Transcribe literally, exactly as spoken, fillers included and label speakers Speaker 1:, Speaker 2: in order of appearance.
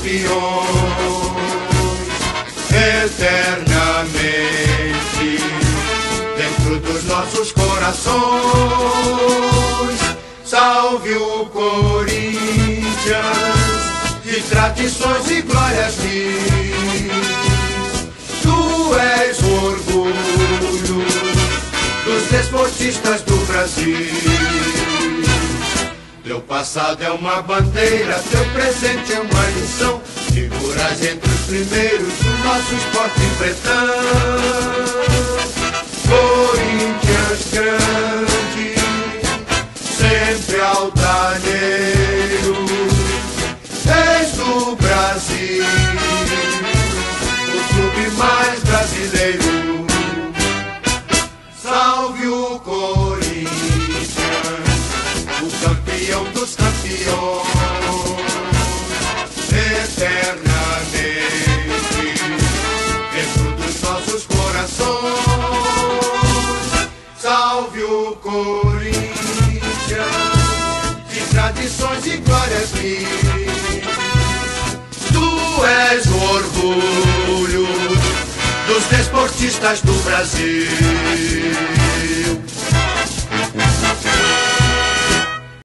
Speaker 1: campeões, eternamente dentro dos nossos corações. Salve o Corinthians, de tradições e glórias mil. Tu és o orgulho dos desportistas do Brasil. Teu passado é uma bandeira, teu presente é uma lição. Figuras entre os primeiros do nosso esporte pretão. Corinthians grande, sempre altaneiro, és do Brasil, o clube mais brasileiro. Salve o Corinthians, o campeão dos campeões, eternamente dentro dos nossos corações. Salve o Corinthians, de tradições e glórias mil. Tu és o orgulho dos desportistas do Brasil.